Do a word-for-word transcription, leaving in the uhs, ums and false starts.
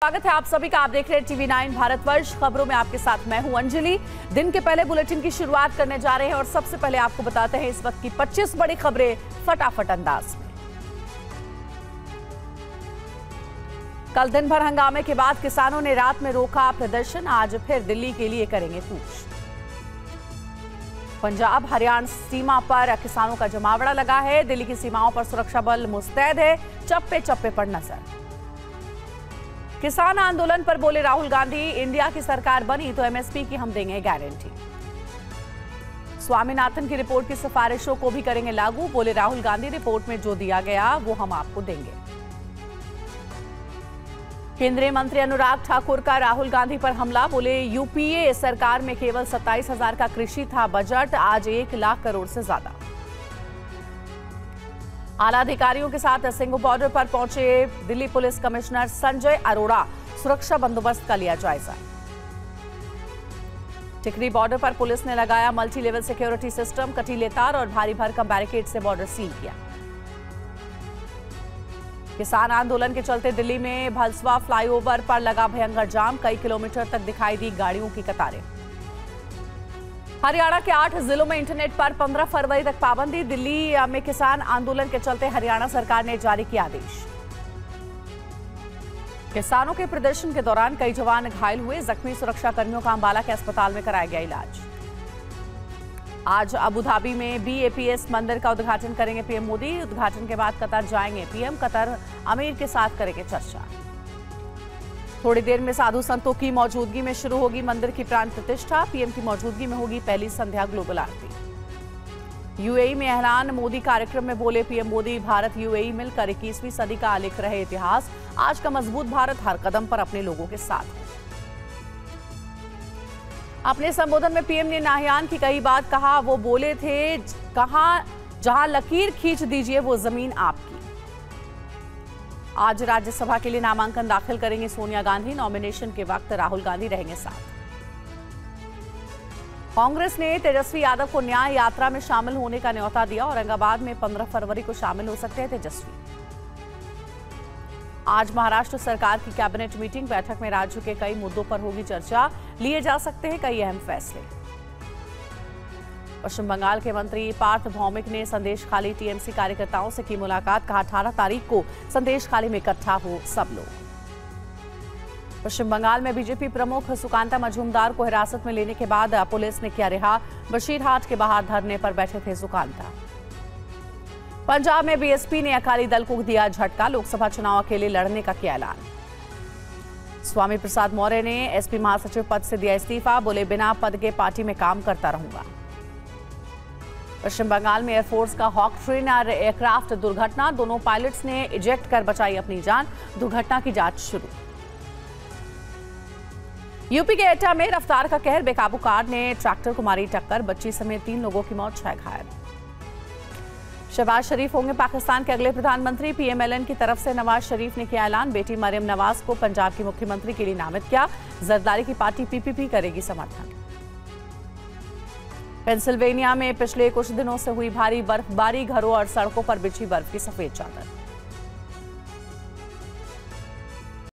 स्वागत है आप सभी का। आप देख रहे हैं टीवी नाइन भारतवर्ष। खबरों में आपके साथ मैं हूं अंजलि। दिन के पहले बुलेटिन की शुरुआत करने जा रहे हैं और सबसे पहले आपको बताते हैं इस वक्त की पच्चीस बड़ी खबरें फटाफट अंदाज में। कल दिन भर हंगामे के बाद किसानों ने रात में रोका प्रदर्शन। आज फिर दिल्ली के लिए करेंगे कूच। पंजाब हरियाणा सीमा पर किसानों का जमावड़ा लगा है। दिल्ली की सीमाओं पर सुरक्षा बल मुस्तैद है। चप्पे चप्पे पर नजर। किसान आंदोलन पर बोले राहुल गांधी, इंडिया की सरकार बनी तो एमएसपी की हम देंगे गारंटी। स्वामीनाथन की रिपोर्ट की सिफारिशों को भी करेंगे लागू। बोले राहुल गांधी, रिपोर्ट में जो दिया गया वो हम आपको देंगे। केंद्रीय मंत्री अनुराग ठाकुर का राहुल गांधी पर हमला। बोले यूपीए सरकार में केवल सत्ताईस हजार का कृषि था बजट, आज एक लाख करोड़ से ज्यादा। आला अधिकारियों के साथ सिंघू बॉर्डर पर पहुंचे दिल्ली पुलिस कमिश्नर संजय अरोड़ा। सुरक्षा बंदोबस्त का लिया जायजा। टिकरी बॉर्डर पर पुलिस ने लगाया मल्टी लेवल सिक्योरिटी सिस्टम। कटीले तार और भारी भरकम बैरिकेड से बॉर्डर सील किया। किसान आंदोलन के चलते दिल्ली में भलसवा फ्लाईओवर पर लगा भयंकर जाम। कई किलोमीटर तक दिखाई दी गाड़ियों की कतारें। हरियाणा के आठ जिलों में इंटरनेट पर पंद्रह फरवरी तक पाबंदी। दिल्ली में किसान आंदोलन के चलते हरियाणा सरकार ने जारी किया आदेश। किसानों के प्रदर्शन के दौरान कई जवान घायल हुए। जख्मी सुरक्षा कर्मियों का अंबाला के अस्पताल में कराया गया इलाज। आज अबू धाबी में बीएपीएस मंदिर का उद्घाटन करेंगे पीएम मोदी। उद्घाटन के बाद कतर जाएंगे पीएम। कतर अमीर के साथ करेंगे चर्चा। थोड़ी देर में साधु संतों की मौजूदगी में शुरू होगी मंदिर की प्राण प्रतिष्ठा। पीएम की मौजूदगी में होगी पहली संध्या ग्लोबल आरती। यूएई में ऐलान मोदी कार्यक्रम में बोले पीएम मोदी, भारत यूएई मिलकर इक्कीसवीं सदी का आलेख रहे इतिहास। आज का मजबूत भारत हर कदम पर अपने लोगों के साथ है। अपने संबोधन में पीएम ने नाहयान की कई बात कहा। वो बोले थे, कहा जहां लकीर खींच दीजिए वो जमीन आपकी। आज राज्यसभा के लिए नामांकन दाखिल करेंगे सोनिया गांधी। नॉमिनेशन के वक्त राहुल गांधी रहेंगे साथ। कांग्रेस ने तेजस्वी यादव को न्याय यात्रा में शामिल होने का न्योता दिया। औरंगाबाद में पंद्रह फरवरी को शामिल हो सकते हैं तेजस्वी। आज महाराष्ट्र सरकार की कैबिनेट मीटिंग। बैठक में राज्य के कई मुद्दों पर होगी चर्चा। लिए जा सकते हैं कई अहम फैसले। पश्चिम बंगाल के मंत्री पार्थ भौमिक ने संदेश खाली टीएमसी कार्यकर्ताओं से की मुलाकात। कहा अठारह तारीख को संदेश खाली में इकट्ठा हो सब लोग। पश्चिम बंगाल में बीजेपी प्रमुख सुकांता मजूमदार को हिरासत में लेने के बाद पुलिस ने किया रिहा। बशीरहाट के बाहर धरने पर बैठे थे सुकांता। पंजाब में बीएसपी ने अकाली दल को दिया झटका। लोकसभा चुनाव अकेले लड़ने का किया ऐलान। स्वामी प्रसाद मौर्य ने एसपी महासचिव पद से दिया इस्तीफा। बोले बिना पद के पार्टी में काम करता रहूंगा। पश्चिम बंगाल में एयरफोर्स का हॉक ट्रेनर एयरक्राफ्ट दुर्घटना। दोनों पायलट्स ने इजेक्ट कर बचाई अपनी जान। दुर्घटना की जांच शुरू। यूपी के एटा में रफ्तार का कहर। बेकाबू कार ने ट्रैक्टर को मारी टक्कर। बच्ची समेत तीन लोगों की मौत, छह घायल। शहबाज शरीफ होंगे पाकिस्तान के अगले प्रधानमंत्री। पीएमएलएन की तरफ से नवाज शरीफ ने किया ऐलान। बेटी मरियम नवाज को पंजाब की मुख्यमंत्री के लिए नामित किया। जरदारी की पार्टी पीपीपी करेगी समर्थन। पेंसिल्वेनिया में पिछले कुछ दिनों से हुई भारी बर्फबारी। घरों और सड़कों पर बिछी बर्फ की सफेद चादर।